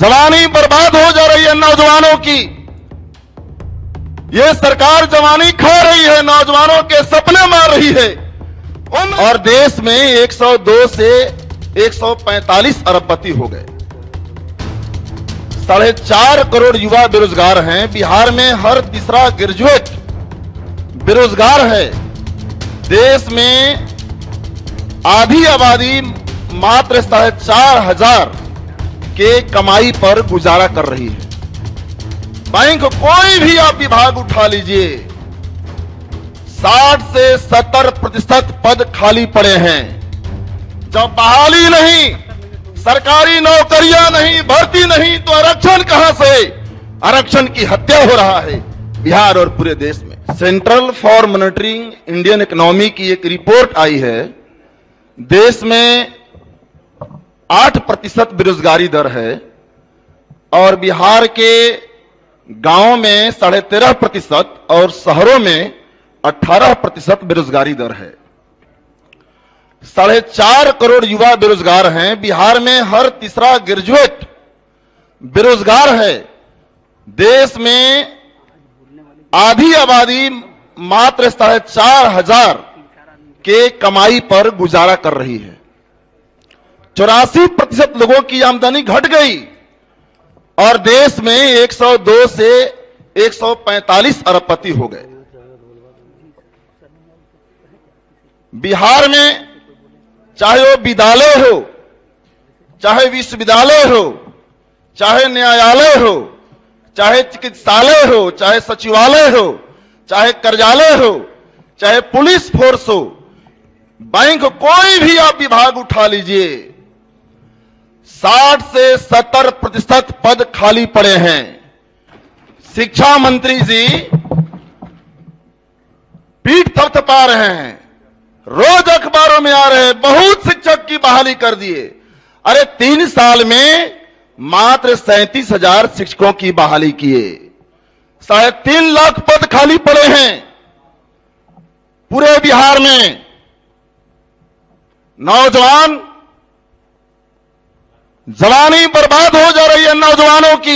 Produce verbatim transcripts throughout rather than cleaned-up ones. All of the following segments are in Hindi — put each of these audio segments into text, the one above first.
जवानी बर्बाद हो जा रही है नौजवानों की। ये सरकार जवानी खा रही है, नौजवानों के सपने मार रही है। और देश में एक सौ दो से एक सौ पैंतालीस अरबपति हो गए। साढ़े चार करोड़ युवा बेरोजगार हैं। बिहार में हर तीसरा ग्रेजुएट बेरोजगार है। देश में आधी आबादी मात्र साढ़े चार हजार के कमाई पर गुजारा कर रही है। बैंक कोई भी आप विभाग उठा लीजिए, साठ से सत्तर प्रतिशत पद खाली पड़े हैं। जब बहाली नहीं, सरकारी नौकरियां नहीं, भर्ती नहीं, तो आरक्षण कहां से? आरक्षण की हत्या हो रहा है बिहार और पूरे देश में। Centre for Monitoring Indian Economy की एक रिपोर्ट आई है। देश में आठ प्रतिशत बेरोजगारी दर है और बिहार के गांवों में साढ़े तेरह प्रतिशत और शहरों में अठारह प्रतिशत बेरोजगारी दर है। साढ़े चार करोड़ युवा बेरोजगार हैं। बिहार में हर तीसरा ग्रेजुएट बेरोजगार है। देश में आधी आबादी मात्र साढ़े चार हजार के कमाई पर गुजारा कर रही है। चौरासी प्रतिशत लोगों की आमदनी घट गई और देश में एक सौ दो से एक सौ पैंतालीस अरबपति हो गए। बिहार में चाहे वो विद्यालय हो, चाहे विश्वविद्यालय हो, चाहे न्यायालय हो, चाहे चिकित्सालय हो, चाहे सचिवालय हो, चाहे कार्यालय हो, चाहे पुलिस फोर्स हो, बैंक कोई भी आप विभाग उठा लीजिए, साठ से सत्तर प्रतिशत पद खाली पड़े हैं। शिक्षा मंत्री जी पीठ थपथपा रहे हैं, रोज अखबारों में आ रहे हैं, बहुत शिक्षक की बहाली कर दिए। अरे तीन साल में मात्र सैंतीस हजार शिक्षकों की बहाली किए। साढ़े तीन लाख पद खाली पड़े हैं पूरे बिहार में। नौजवान जवानी बर्बाद हो जा रही है नौजवानों की।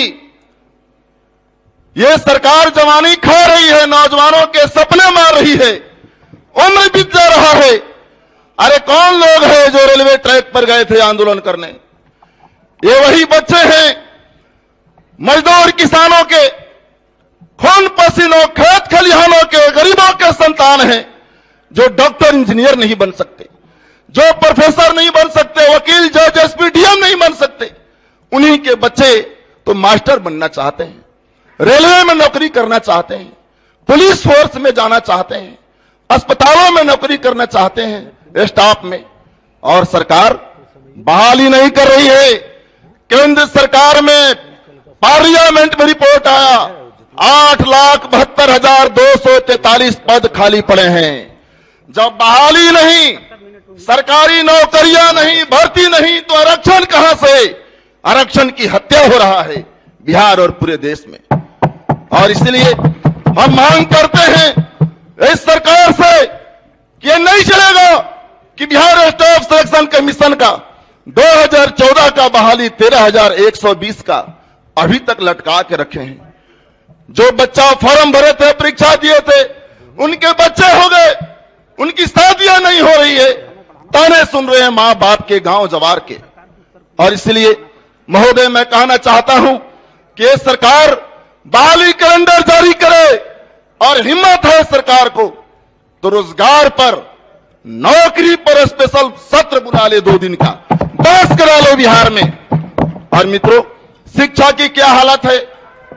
ये सरकार जवानी खा रही है, नौजवानों के सपने मार रही है। उम्र बीत जा रहा है। अरे कौन लोग हैं जो रेलवे ट्रैक पर गए थे आंदोलन करने? ये वही बच्चे हैं, मजदूर किसानों के खून पसीनों खेत खलिहानों के गरीबों के संतान हैं, जो डॉक्टर इंजीनियर नहीं बन सकते, जो प्रोफेसर नहीं बन सकते, वकील जज एसपीडीएम नहीं बन सकते। उन्हीं के बच्चे तो मास्टर बनना चाहते हैं, रेलवे में नौकरी करना चाहते हैं, पुलिस फोर्स में जाना चाहते हैं, अस्पतालों में नौकरी करना चाहते हैं स्टाफ में। और सरकार बहाली नहीं कर रही है। केंद्र सरकार में पार्लियामेंट में रिपोर्ट आया, आठ लाख बहत्तर हजार दो सौ तैतालीस पद खाली पड़े हैं। जब बहाली नहीं, सरकारी नौकरियां नहीं, भर्ती नहीं, तो आरक्षण कहां से? आरक्षण की हत्या हो रहा है बिहार और पूरे देश में। और इसलिए हम मांग करते हैं इस सरकार से कि यह नहीं चलेगा कि बिहार स्टाफ सिलेक्शन कमीशन का दो हज़ार चौदह का बहाली तेरह हजार एक सौ बीस का अभी तक लटका के रखे हैं। जो बच्चा फॉर्म भरे थे, परीक्षा दिए थे, उनके बच्चे हो गए, उनकी शादियां नहीं हो रही है, ताने सुन रहे हैं मां बाप के, गांव जवार के। और इसलिए महोदय मैं कहना चाहता हूं कि ये सरकार बहाली कैलेंडर जारी करे और हिम्मत है सरकार को तो रोजगार पर, नौकरी पर स्पेशल सत्र बुला ले, दो दिन का बस करा लो बिहार में। और मित्रों, शिक्षा की क्या हालत है?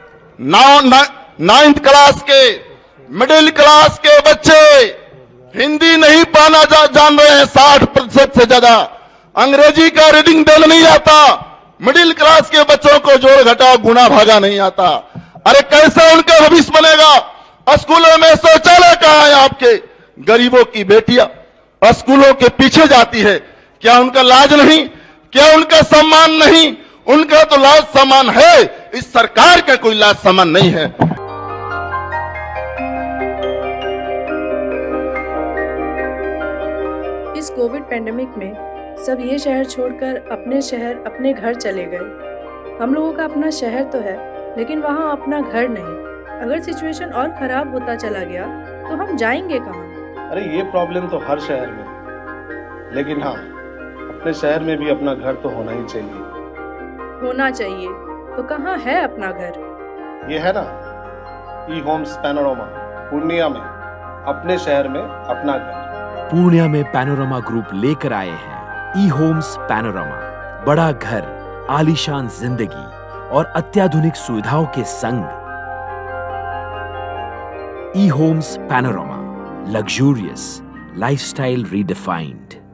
नाइन्थ क्लास के, मिडिल क्लास के बच्चे हिंदी नहीं पढ़ना जा, जान रहे हैं साठ प्रतिशत से ज्यादा। अंग्रेजी का रीडिंग देना नहीं आता। मिडिल क्लास के बच्चों को जोड़ घटाव गुणा भागा नहीं आता। अरे कैसे उनका भविष्य बनेगा? स्कूलों में शौचालय कहां है आपके? गरीबों की बेटियां स्कूलों के पीछे जाती है। क्या उनका लाज नहीं? क्या उनका सम्मान नहीं? उनका तो लाज सम्मान है, इस सरकार का कोई लाज सम्मान नहीं है। इस कोविड पैंडेमिक में सब ये शहर छोड़कर अपने शहर, अपने घर चले गए। हम लोगों का अपना शहर तो है, लेकिन वहाँ अपना घर नहीं। अगर सिचुएशन और खराब होता चला गया तो हम जाएंगे कहाँ? अरे ये प्रॉब्लम तो हर शहर में है, लेकिन हाँ, अपने शहर में भी अपना घर तो होना ही चाहिए। होना चाहिए तो कहाँ है अपना घर? ये है ना, ई होम्स पैनोरमा, पूर्णिया में, अपने शहर में अपना घर। पूर्णिया में पैनोरमा ग्रुप लेकर आए हैं ई होम्स पैनोरमा। बड़ा घर, आलीशान जिंदगी और अत्याधुनिक सुविधाओं के संग। E Homes Panorama, luxurious lifestyle redefined.